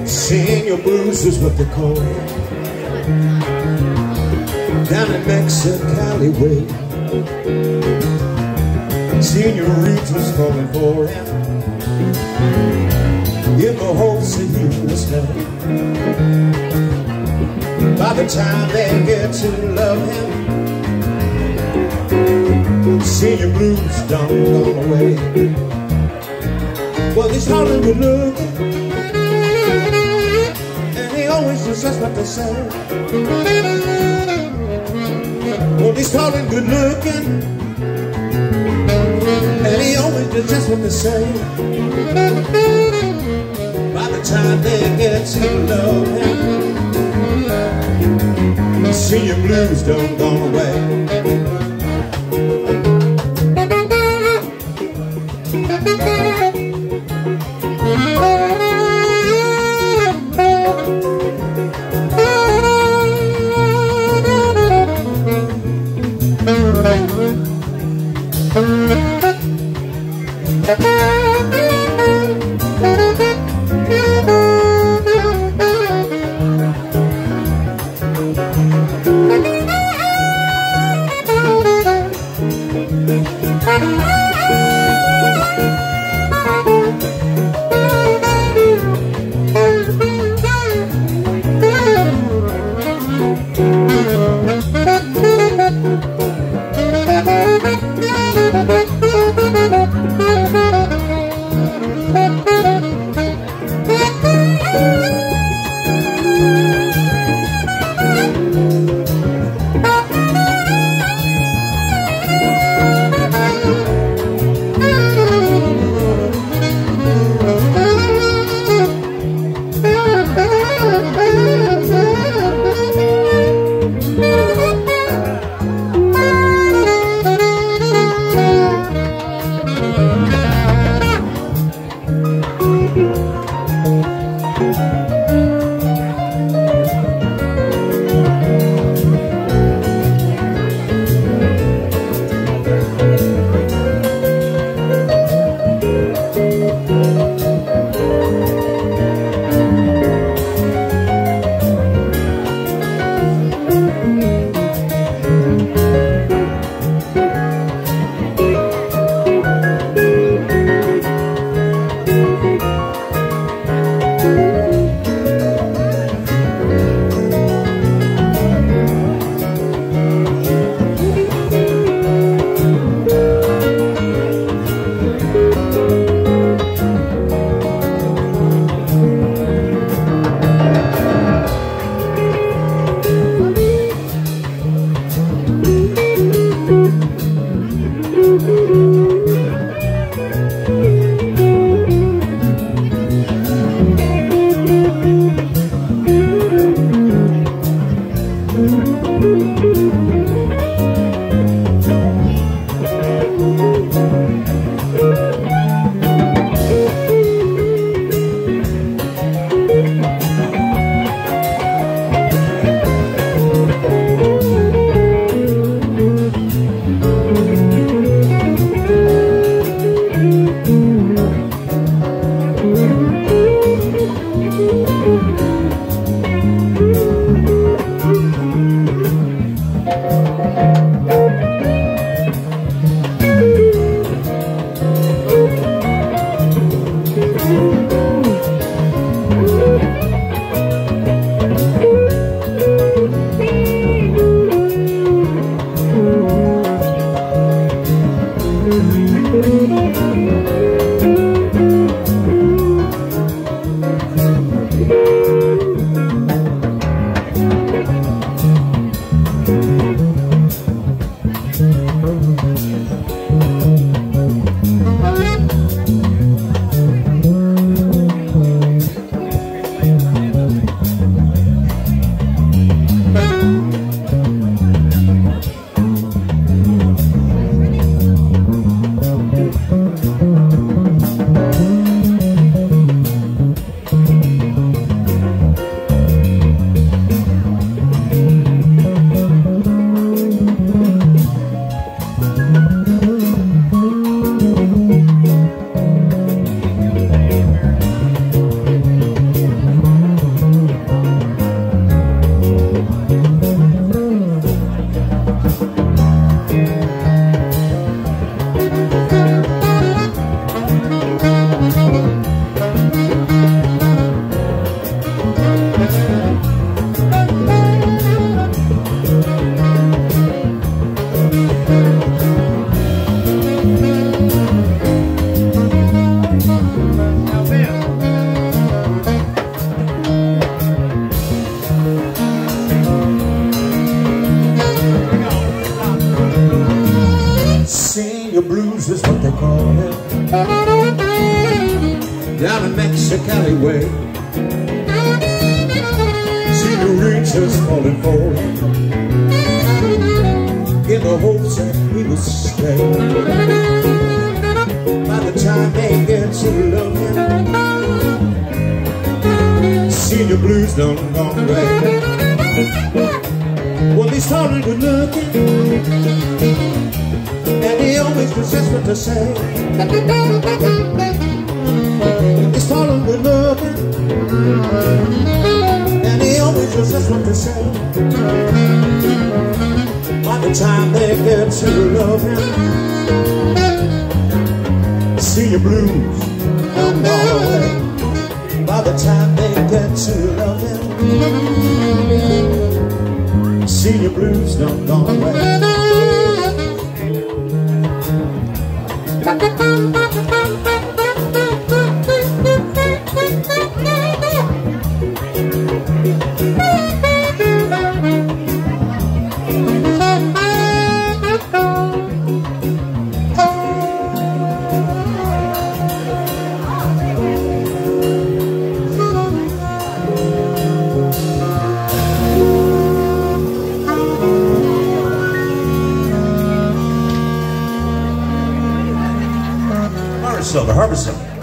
Seeing your blues is what they call it. Down in Mexicali way. Senoritas falling for him in the hopes that he was love. By the time they get to love him, senior blues done gone away. Well, he's Hollywood looking, and he always does just what they say. Well, he's tall and good looking, and he always does just what they say. By the time they get to love him, senior blues done gone away. music alleyway. See the reachers falling for him, in the hopes that he would stay. By the time they get to love him, senior blues done gone away. Well, he's tall and good looking, and he always knows just what to say. He's tall and good looking, and he always knows just what to say. By the time they get to love him, senior blues done gone away. By the time they get to love him, senior blues done gone away. The Harbison.